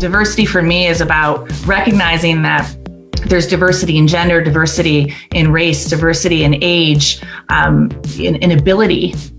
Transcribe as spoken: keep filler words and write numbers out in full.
Diversity for me is about recognizing that there's diversity in gender, diversity in race, diversity in age, um, in, in ability,